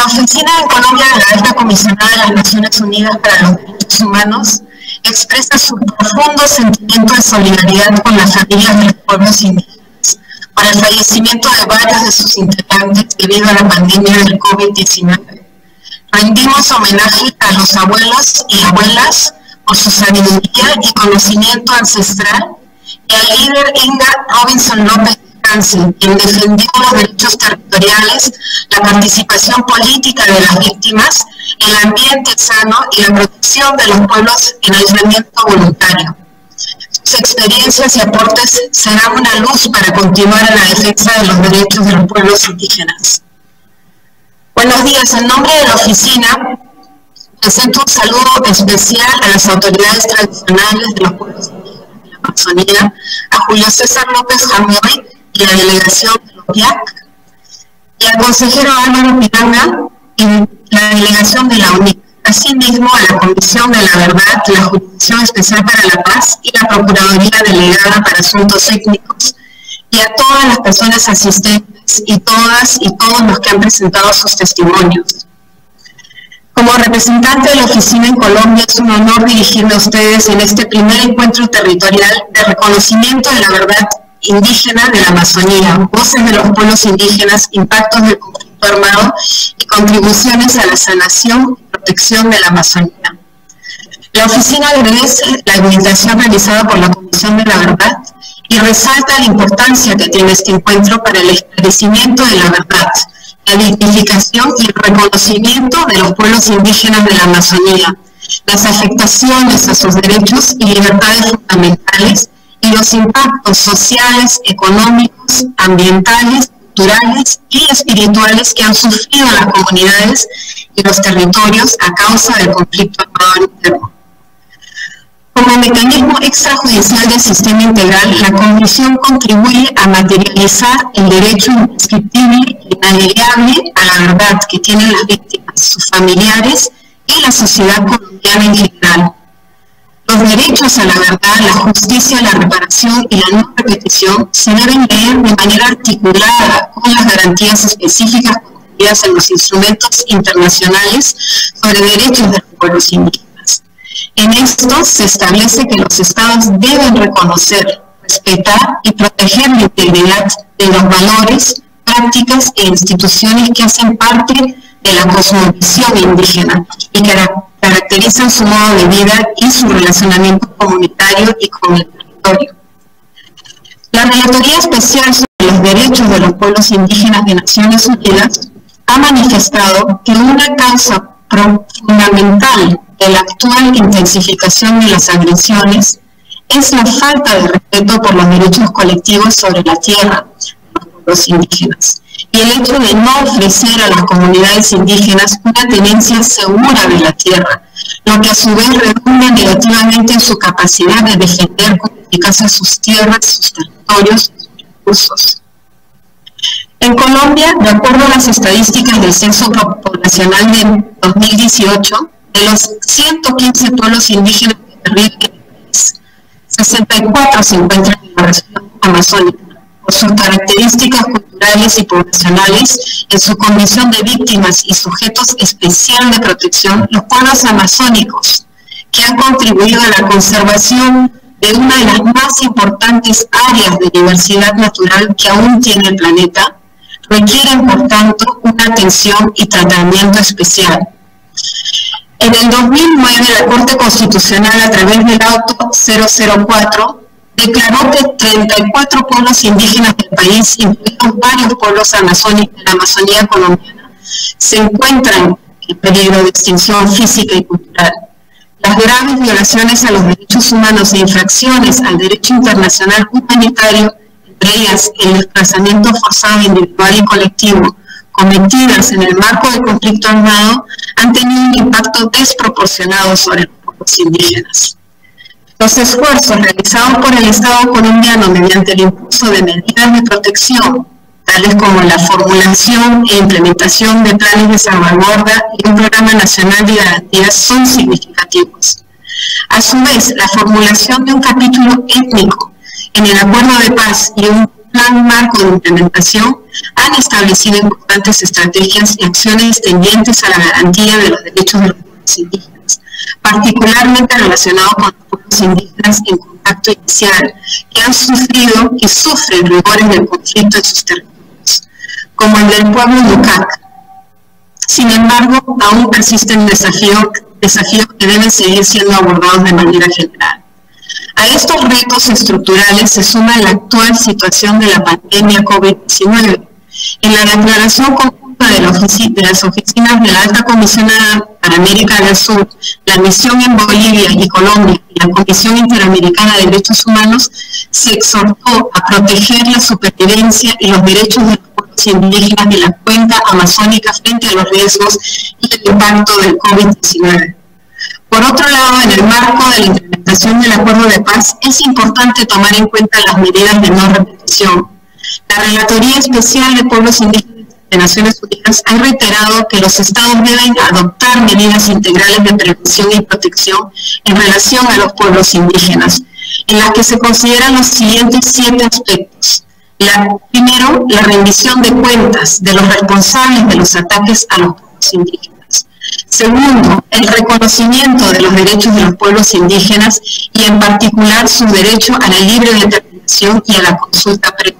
La Oficina en Colombia de la Alta Comisionada de las Naciones Unidas para los Derechos Humanos expresa su profundo sentimiento de solidaridad con las familias de los pueblos indígenas por el fallecimiento de varios de sus integrantes debido a la pandemia del COVID-19. Rendimos homenaje a los abuelos y abuelas por su sabiduría y conocimiento ancestral y al líder Inga Robinson López, quien defendió los derechos territoriales, la participación política de las víctimas, el ambiente sano y la protección de los pueblos en aislamiento voluntario. Sus experiencias y aportes serán una luz para continuar en la defensa de los derechos de los pueblos indígenas. Buenos días, en nombre de la oficina presento un saludo especial a las autoridades tradicionales de los pueblos indígenas de la Amazonía, a Julio César López Jamoy y la delegación de los PIAC, y al consejero Álvaro Piranga y la delegación de la UNIC, asimismo a la Comisión de la Verdad, la Jurisdicción Especial para la Paz y la Procuraduría Delegada para Asuntos Étnicos, y a todas las personas asistentes y todas y todos los que han presentado sus testimonios. Como representante de la oficina en Colombia, es un honor dirigirme a ustedes en este primer encuentro territorial de reconocimiento de la verdad indígena de la Amazonía, voces de los pueblos indígenas, impactos del conflicto armado y contribuciones a la sanación y protección de la Amazonía. La oficina agradece la invitación realizada por la Comisión de la Verdad y resalta la importancia que tiene este encuentro para el esclarecimiento de la verdad, la dignificación y el reconocimiento de los pueblos indígenas de la Amazonía, las afectaciones a sus derechos y libertades fundamentales, y los impactos sociales, económicos, ambientales, culturales y espirituales que han sufrido las comunidades y los territorios a causa del conflicto armado interno. Como mecanismo extrajudicial del sistema integral, la Comisión contribuye a materializar el derecho imprescriptible e inalienable a la verdad que tienen las víctimas, sus familiares y la sociedad colombiana en general. Los derechos a la verdad, la justicia, la reparación y la no repetición se deben leer de manera articulada con las garantías específicas contenidas en los instrumentos internacionales sobre derechos de los pueblos indígenas. En estos se establece que los estados deben reconocer, respetar y proteger la integridad de los valores, prácticas e instituciones que hacen parte de la cosmovisión indígena y que caracterizan su modo de vida y su relacionamiento comunitario y con el territorio. La Relatoría Especial sobre los Derechos de los Pueblos Indígenas de Naciones Unidas ha manifestado que una causa fundamental de la actual intensificación de las agresiones es la falta de respeto por los derechos colectivos sobre la tierra de los pueblos indígenas y el hecho de no ofrecer a las comunidades indígenas una tenencia segura de la tierra, lo que a su vez redunda negativamente en su capacidad de defender con eficacia sus tierras, sus territorios y sus recursos. En Colombia, de acuerdo a las estadísticas del Censo Poblacional de 2018, de los 115 pueblos indígenas que rigen el país, 64 se encuentran en la región amazónica. Por sus características culturales y poblacionales, en su condición de víctimas y sujetos especial de protección, los pueblos amazónicos, que han contribuido a la conservación de una de las más importantes áreas de diversidad natural que aún tiene el planeta, requieren, por tanto, una atención y tratamiento especial. En el 2009, la Corte Constitucional, a través del auto 004, declaró que 34 pueblos indígenas del país, incluidos varios pueblos amazónicos de la Amazonía colombiana, se encuentran en peligro de extinción física y cultural. Las graves violaciones a los derechos humanos e infracciones al derecho internacional humanitario, entre ellas el desplazamiento forzado individual y colectivo, cometidas en el marco del conflicto armado, han tenido un impacto desproporcionado sobre los pueblos indígenas. Los esfuerzos realizados por el Estado colombiano mediante el impulso de medidas de protección, tales como la formulación e implementación de planes de salvaguarda y un programa nacional de garantías, son significativos. A su vez, la formulación de un capítulo étnico en el acuerdo de paz y un plan marco de implementación han establecido importantes estrategias y acciones tendientes a la garantía de los derechos de los pueblos indígenas, particularmente relacionados con los pueblos indígenas en contacto inicial, que han sufrido y sufren rigores del conflicto en sus territorios, como el del pueblo Yucac. Sin embargo, aún persisten desafíos que deben seguir siendo abordados de manera general. A estos retos estructurales se suma la actual situación de la pandemia COVID-19. En la declaración conjunta de las oficinas de la Alta Comisionada para América del Sur, la misión en Bolivia y Colombia y la Comisión Interamericana de Derechos Humanos, se exhortó a proteger la supervivencia y los derechos de los pueblos indígenas de la cuenca amazónica frente a los riesgos y el impacto del COVID-19. Por otro lado, en el marco de la implementación del acuerdo de paz, es importante tomar en cuenta las medidas de no repetición. La Relatoría Especial de Pueblos Indígenas de Naciones Unidas ha reiterado que los estados deben adoptar medidas integrales de prevención y protección en relación a los pueblos indígenas, en las que se consideran los siguientes 7 aspectos. Primero, la rendición de cuentas de los responsables de los ataques a los pueblos indígenas. Segundo, el reconocimiento de los derechos de los pueblos indígenas y en particular su derecho a la libre determinación y a la consulta previa.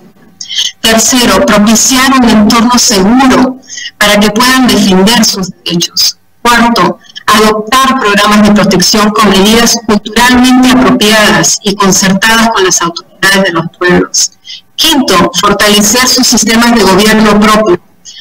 Tercero, propiciar un entorno seguro para que puedan defender sus derechos. Cuarto, adoptar programas de protección con medidas culturalmente apropiadas y concertadas con las autoridades de los pueblos. Quinto, fortalecer sus sistemas de gobierno propio.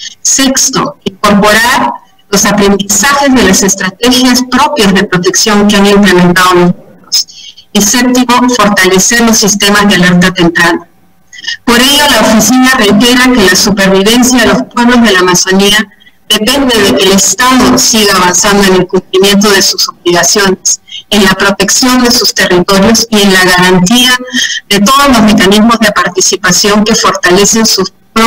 Sexto, incorporar los aprendizajes de las estrategias propias de protección que han implementado los pueblos. Y séptimo, fortalecer los sistemas de alerta temprana. Por ello, la oficina reitera que la supervivencia de los pueblos de la Amazonía depende de que el Estado siga avanzando en el cumplimiento de sus obligaciones, en la protección de sus territorios y en la garantía de todos los mecanismos de participación que fortalecen sus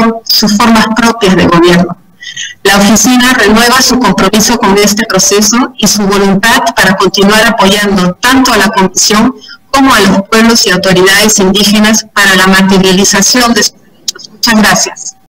formas propias de gobierno. La oficina renueva su compromiso con este proceso y su voluntad para continuar apoyando tanto a la Comisión como a los pueblos y autoridades indígenas para la materialización de sus derechos. Muchas gracias.